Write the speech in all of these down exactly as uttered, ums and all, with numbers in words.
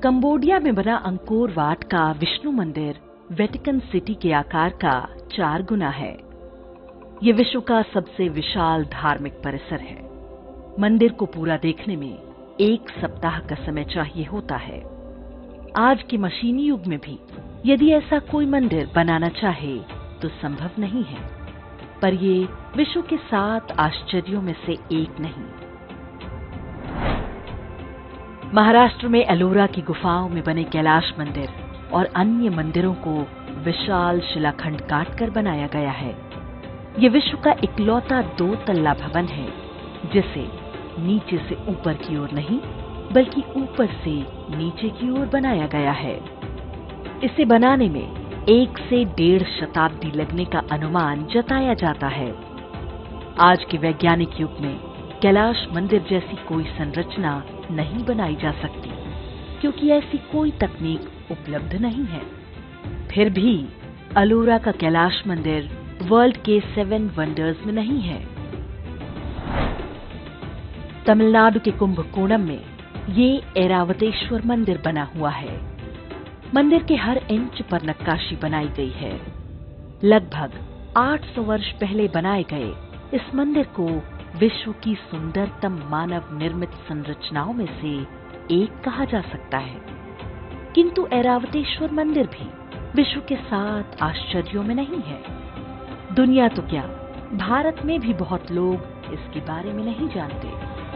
Cambodia में बना Angkor Wat का विष्णु मंदिर वेटिकन सिटी के आकार का चार गुना है। ये विश्व का सबसे विशाल धार्मिक परिसर है। मंदिर को पूरा देखने में एक सप्ताह का समय चाहिए होता है। आज के मशीनी युग में भी यदि ऐसा कोई मंदिर बनाना चाहे तो संभव नहीं है, पर ये विश्व के सात आश्चर्यों में से एक नहीं। महाराष्ट्र में एलोरा की गुफाओं में बने कैलाश मंदिर और अन्य मंदिरों को विशाल शिलाखंड काटकर बनाया गया है। ये विश्व का इकलौता दो तल्ला भवन है जिसे नीचे से ऊपर की ओर नहीं बल्कि ऊपर से नीचे की ओर बनाया गया है। इसे बनाने में एक से डेढ़ शताब्दी लगने का अनुमान जताया जाता है। आज के वैज्ञानिक युग में कैलाश मंदिर जैसी कोई संरचना नहीं बनाई जा सकती क्योंकि ऐसी कोई तकनीक उपलब्ध नहीं है। फिर भी अलोरा का कैलाश मंदिर वर्ल्ड के सेवन वंडर्स में नहीं है। तमिलनाडु के कुंभकोणम में ये ऐरावतेश्वर मंदिर बना हुआ है। मंदिर के हर इंच पर नक्काशी बनाई गई है। लगभग आठ सौ वर्ष पहले बनाए गए इस मंदिर को विश्व की सुंदरतम मानव निर्मित संरचनाओं में से एक कहा जा सकता है। किंतु ऐरावतेश्वर मंदिर भी विश्व के सात आश्चर्यों में नहीं है। दुनिया तो क्या, भारत में भी बहुत लोग इसके बारे में नहीं जानते।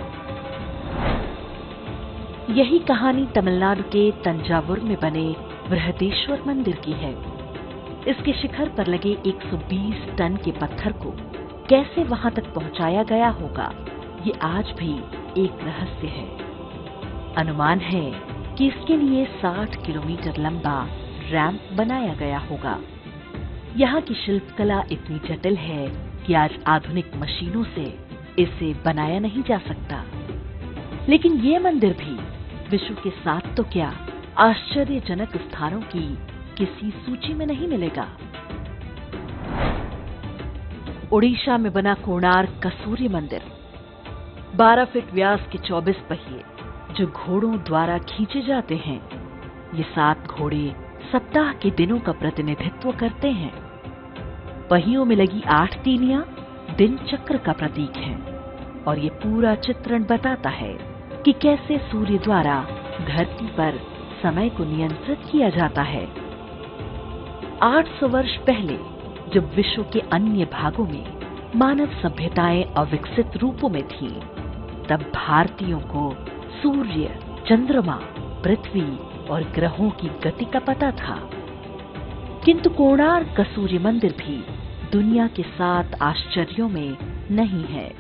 यही कहानी तमिलनाडु के तंजावुर में बने बृहदेश्वर मंदिर की है। इसके शिखर पर लगे एक सौ बीस टन के पत्थर को कैसे वहां तक पहुंचाया गया होगा, ये आज भी एक रहस्य है। अनुमान है कि इसके लिए साठ किलोमीटर लंबा रैंप बनाया गया होगा। यहाँ की शिल्पकला इतनी जटिल है कि आज आधुनिक मशीनों से इसे बनाया नहीं जा सकता। लेकिन ये मंदिर भी विश्व के सात तो क्या, आश्चर्यजनक स्थानों की किसी सूची में नहीं मिलेगा। ओडिशा में बना कोणार्क का सूर्य मंदिर बारह फीट व्यास के चौबीस पहिए जो घोड़ों द्वारा खींचे जाते हैं। ये सात घोड़े सप्ताह के दिनों का प्रतिनिधित्व करते हैं। पहियों में लगी आठ तीलियां दिन चक्र का प्रतीक हैं और ये पूरा चित्रण बताता है कि कैसे सूर्य द्वारा धरती पर समय को नियंत्रित किया जाता है। आठ सौ वर्ष पहले जब विश्व के अन्य भागों में मानव सभ्यताएं अविकसित रूपों में थीं, तब भारतीयों को सूर्य, चंद्रमा, पृथ्वी और ग्रहों की गति का पता था। किंतु कोणार्क का सूर्य मंदिर भी दुनिया के सात आश्चर्यों में नहीं है।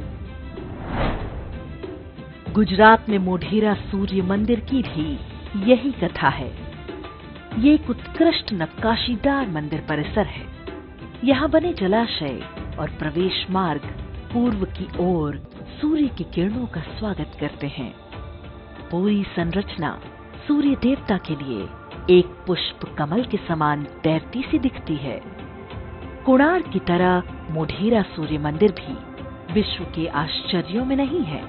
गुजरात में मोढेरा सूर्य मंदिर की भी यही कथा है। ये एक उत्कृष्ट नक्काशीदार मंदिर परिसर है। यहाँ बने जलाशय और प्रवेश मार्ग पूर्व की ओर सूर्य की किरणों का स्वागत करते हैं। पूरी संरचना सूर्य देवता के लिए एक पुष्प कमल के समान तैरती सी दिखती है। कोणार्क की तरह मोढेरा सूर्य मंदिर भी विश्व के आश्चर्यों में नहीं है।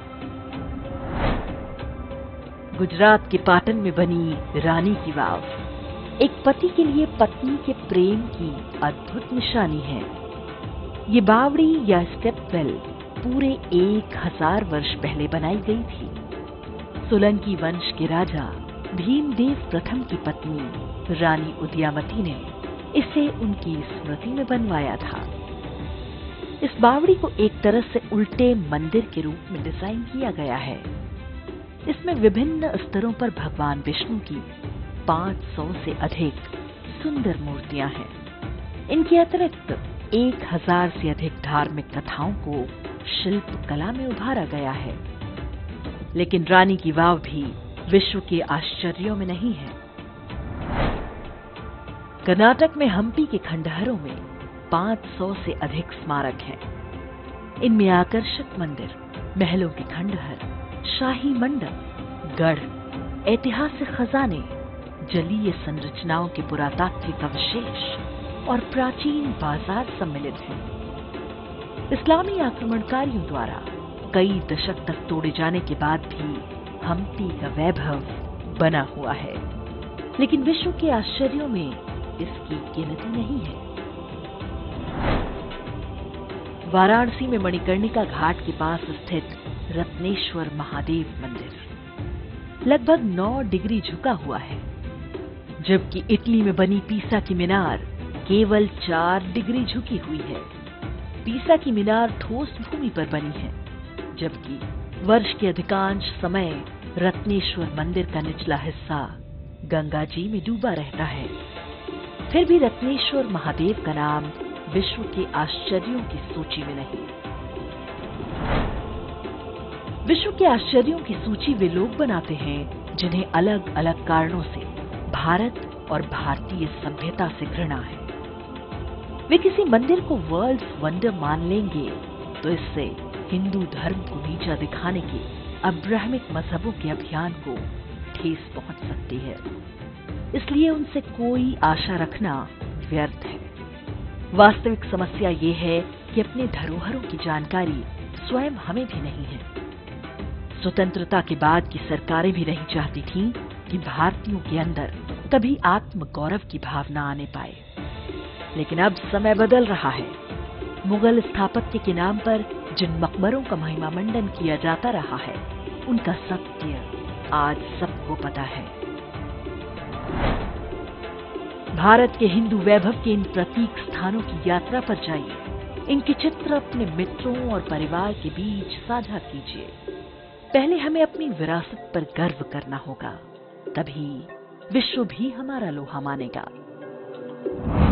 गुजरात के पाटन में बनी रानी की वाव एक पति के लिए पत्नी के प्रेम की अद्भुत निशानी है। ये बावड़ी या स्टेप वेल पूरे एक हजार वर्ष पहले बनाई गई थी। सोलंकी वंश के राजा भीमदेव प्रथम की पत्नी रानी उदयामती ने इसे उनकी स्मृति में बनवाया था। इस बावड़ी को एक तरह से उल्टे मंदिर के रूप में डिजाइन किया गया है। इसमें विभिन्न स्तरों पर भगवान विष्णु की पांच सौ से अधिक सुंदर मूर्तियां हैं। इनके अतिरिक्त एक हजार से अधिक धार्मिक कथाओं को शिल्प कला में उभारा गया है। लेकिन रानी की वाव भी विश्व के आश्चर्यों में नहीं है। कर्नाटक में हम्पी के खंडहरों में पांच सौ से अधिक स्मारक हैं। इनमें आकर्षक मंदिर, महलों के खंडहर, शाही मंडप, गढ़, ऐतिहासिक खजाने, जलीय संरचनाओं के पुरातात्विक अवशेष और प्राचीन बाजार सम्मिलित हैं। इस्लामी आक्रमणकारियों द्वारा कई दशक तक तोड़े जाने के बाद भी हम्पी का वैभव बना हुआ है, लेकिन विश्व के आश्चर्यों में इसकी गिनती नहीं है। वाराणसी में मणिकर्णिका घाट के पास स्थित रत्नेश्वर महादेव मंदिर लगभग नौ डिग्री झुका हुआ है, जबकि इटली में बनी पीसा की मीनार केवल चार डिग्री झुकी हुई है। पीसा की मीनार ठोस भूमि पर बनी है, जबकि वर्ष के अधिकांश समय रत्नेश्वर मंदिर का निचला हिस्सा गंगा जी में डूबा रहता है। फिर भी रत्नेश्वर महादेव का नाम विश्व के आश्चर्यों की सूची में नहीं। विश्व के आश्चर्यों की सूची वे लोग बनाते हैं जिन्हें अलग अलग कारणों से भारत और भारतीय सभ्यता से घृणा है। वे किसी मंदिर को वर्ल्ड वंडर मान लेंगे तो इससे हिंदू धर्म को नीचा दिखाने के अब्राहमिक मजहबों के अभियान को ठेस पहुंच सकती है। इसलिए उनसे कोई आशा रखना व्यर्थ है। वास्तविक समस्या ये है कि अपने धरोहरों की जानकारी स्वयं हमें भी नहीं है। स्वतंत्रता के बाद की सरकारें भी नहीं चाहती थीं कि भारतीयों के अंदर कभी आत्म गौरव की भावना आने पाए, लेकिन अब समय बदल रहा है। मुगल स्थापत्य के नाम पर जिन मकबरों का महिमा मंडन किया जाता रहा है, उनका सत्य आज सबको पता है। भारत के हिंदू वैभव के इन प्रतीक स्थानों की यात्रा पर जाइए। इनके चित्र अपने मित्रों और परिवार के बीच साझा कीजिए। पहले हमें अपनी विरासत पर गर्व करना होगा, तभी विश्व भी हमारा लोहा मानेगा।